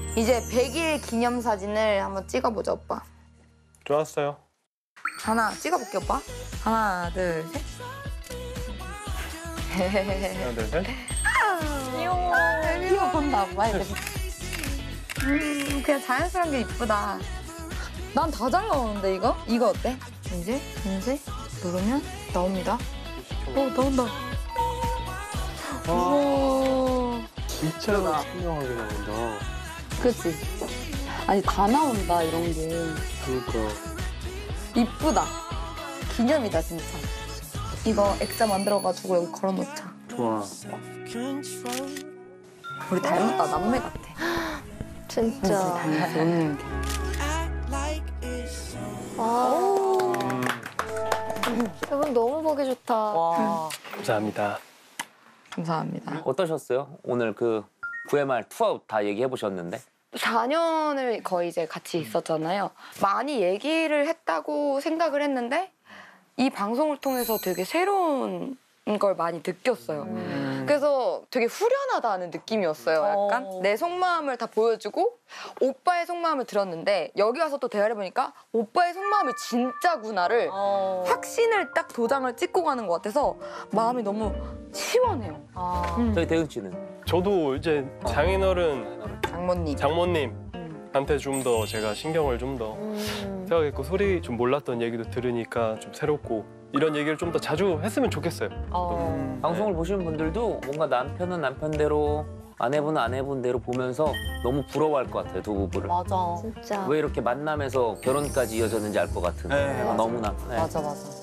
이제 100일 기념사진을 한번 찍어보자, 오빠. 좋았어요. 하나 찍어볼게, 오빠. 하나, 둘, 셋. 하나, 둘, 셋. 귀여워. 귀여웠나 봐. 그냥 자연스러운 게 이쁘다. 난 다 잘 나오는데, 이거? 이거 어때? 이제 누르면 나옵니다. 나온다. 우와. 진짜 선명하게 나온다. 그치? 아니 다 나온다 이런 게. 그러니까. 이쁘다. 기념이다 진짜. 이거 액자 만들어가지고 여기 걸어놓자. 좋아. 우리 닮았다. 남매 같아. 진짜. 닮았어. 여러분 너무 보기 좋다. 와. 감사합니다. 감사합니다. 어떠셨어요? 오늘 그 9회 말 투아웃 다 얘기해 보셨는데. 4년을 거의 이제 같이 있었잖아요. 많이 얘기를 했다고 생각을 했는데 이 방송을 통해서 되게 새로운 걸 많이 느꼈어요. 그래서 되게 후련하다는 느낌이었어요. 약간 내 속마음을 다 보여주고 오빠의 속마음을 들었는데 여기 와서 또 대화를 해보니까 오빠의 속마음이 진짜구나를 확신을 딱 도장을 찍고 가는 것 같아서 마음이 너무 시원해요. 저희 대은 씨는 저도 이제 장인어른 장모님한테 좀 더 제가 신경을 좀 더 생각했고 소리 좀 몰랐던 얘기도 들으니까 좀 새롭고 이런 얘기를 좀 더 자주 했으면 좋겠어요. 방송을 보시는 분들도 뭔가 남편은 남편대로 아내분은 아내분대로 보면서 너무 부러워할 것 같아요, 두 부부를. 맞아. 진짜. 왜 이렇게 만남에서 결혼까지 이어졌는지 알 것 같은. 네, 맞아. 너무나. 네. 맞아.